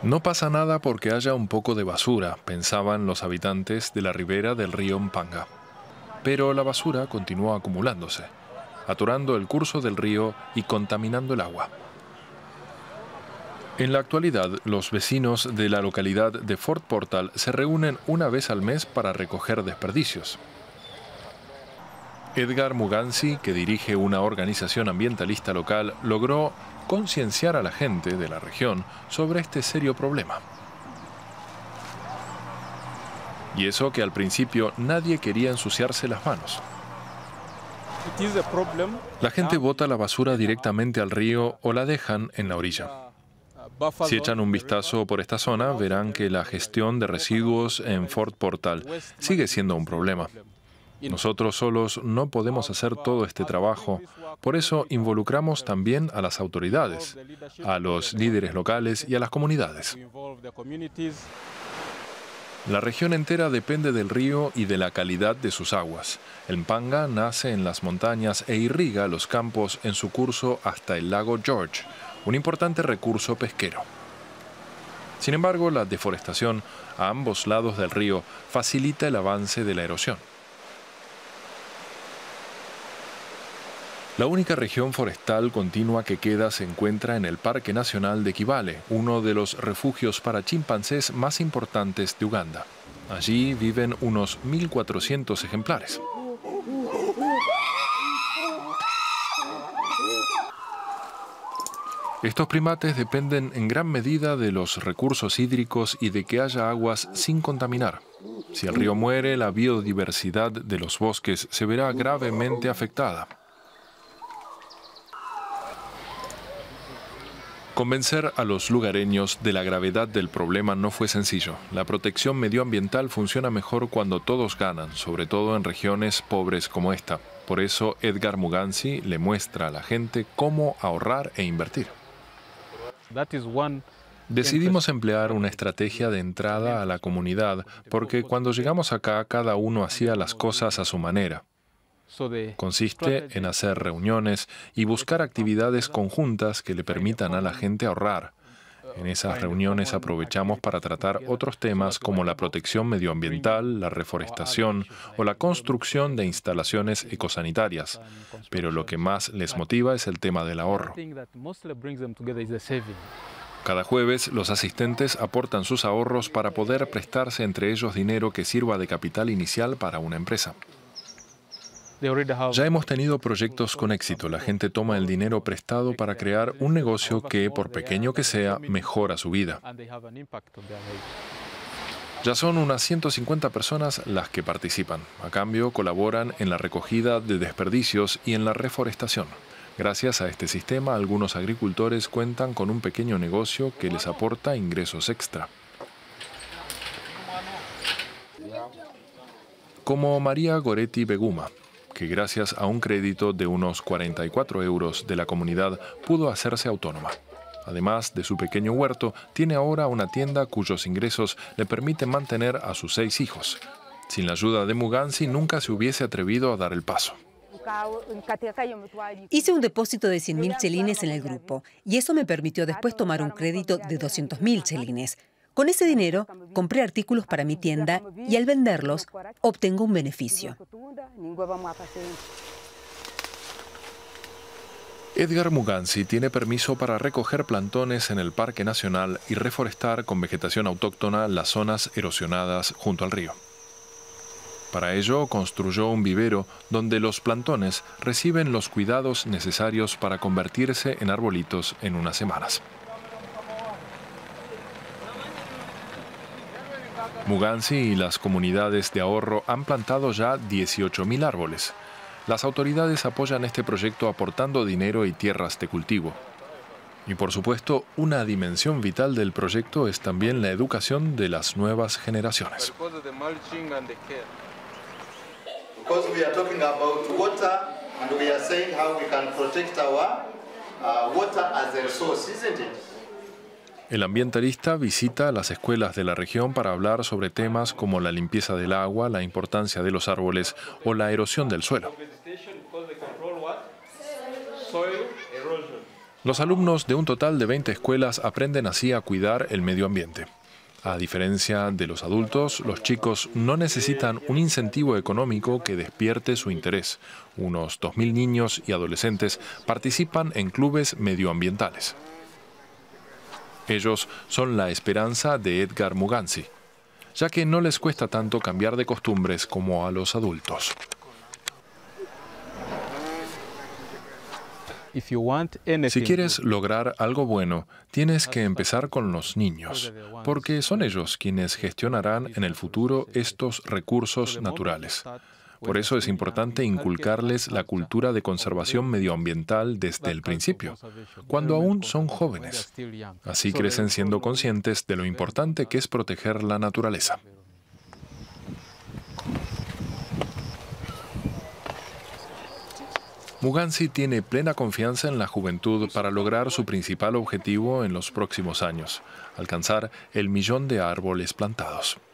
No pasa nada porque haya un poco de basura, pensaban los habitantes de la ribera del río Mpanga. Pero la basura continuó acumulándose, atorando el curso del río y contaminando el agua. En la actualidad, los vecinos de la localidad de Fort Portal se reúnen una vez al mes para recoger desperdicios. Edgar Mugansi, que dirige una organización ambientalista local, logró concienciar a la gente de la región sobre este serio problema. Y eso que al principio nadie quería ensuciarse las manos. La gente bota la basura directamente al río o la dejan en la orilla. Si echan un vistazo por esta zona, verán que la gestión de residuos en Fort Portal sigue siendo un problema. Nosotros solos no podemos hacer todo este trabajo, por eso involucramos también a las autoridades, a los líderes locales y a las comunidades. La región entera depende del río y de la calidad de sus aguas. El Mpanga nace en las montañas e irriga los campos en su curso hasta el lago George, un importante recurso pesquero. Sin embargo, la deforestación a ambos lados del río facilita el avance de la erosión. La única región forestal continua que queda se encuentra en el Parque Nacional de Kibale, uno de los refugios para chimpancés más importantes de Uganda. Allí viven unos 1.400 ejemplares. Estos primates dependen en gran medida de los recursos hídricos y de que haya aguas sin contaminar. Si el río muere, la biodiversidad de los bosques se verá gravemente afectada. Convencer a los lugareños de la gravedad del problema no fue sencillo. La protección medioambiental funciona mejor cuando todos ganan, sobre todo en regiones pobres como esta. Por eso Edgar Mugansi le muestra a la gente cómo ahorrar e invertir. Decidimos emplear una estrategia de entrada a la comunidad, porque cuando llegamos acá cada uno hacía las cosas a su manera. Consiste en hacer reuniones y buscar actividades conjuntas que le permitan a la gente ahorrar. En esas reuniones aprovechamos para tratar otros temas como la protección medioambiental, la reforestación o la construcción de instalaciones ecosanitarias. Pero lo que más les motiva es el tema del ahorro. Cada jueves, los asistentes aportan sus ahorros para poder prestarse entre ellos dinero que sirva de capital inicial para una empresa. Ya hemos tenido proyectos con éxito. La gente toma el dinero prestado para crear un negocio que, por pequeño que sea, mejora su vida. Ya son unas 150 personas las que participan. A cambio, colaboran en la recogida de desperdicios y en la reforestación. Gracias a este sistema, algunos agricultores cuentan con un pequeño negocio que les aporta ingresos extra. Como María Goretti Beguma, que gracias a un crédito de unos 44 euros de la comunidad pudo hacerse autónoma. Además de su pequeño huerto, tiene ahora una tienda cuyos ingresos le permiten mantener a sus 6 hijos. Sin la ayuda de Mugansi nunca se hubiese atrevido a dar el paso. Hice un depósito de 100.000 chelines en el grupo y eso me permitió después tomar un crédito de 200.000 chelines. Con ese dinero compré artículos para mi tienda y al venderlos obtengo un beneficio. Edgar Mugansi tiene permiso para recoger plantones en el Parque Nacional y reforestar con vegetación autóctona las zonas erosionadas junto al río. Para ello construyó un vivero donde los plantones reciben los cuidados necesarios para convertirse en arbolitos en unas semanas. Mugansi y las comunidades de ahorro han plantado ya 18.000 árboles. Las autoridades apoyan este proyecto aportando dinero y tierras de cultivo. Y por supuesto, una dimensión vital del proyecto es también la educación de las nuevas generaciones. El ambientalista visita las escuelas de la región para hablar sobre temas como la limpieza del agua, la importancia de los árboles o la erosión del suelo. Los alumnos de un total de 20 escuelas aprenden así a cuidar el medio ambiente. A diferencia de los adultos, los chicos no necesitan un incentivo económico que despierte su interés. Unos 2.000 niños y adolescentes participan en clubes medioambientales. Ellos son la esperanza de Edgar Muganzi, ya que no les cuesta tanto cambiar de costumbres como a los adultos. Si quieres lograr algo bueno, tienes que empezar con los niños, porque son ellos quienes gestionarán en el futuro estos recursos naturales. Por eso es importante inculcarles la cultura de conservación medioambiental desde el principio, cuando aún son jóvenes. Así crecen siendo conscientes de lo importante que es proteger la naturaleza. Muganzi tiene plena confianza en la juventud para lograr su principal objetivo en los próximos años, alcanzar el 1.000.000 de árboles plantados.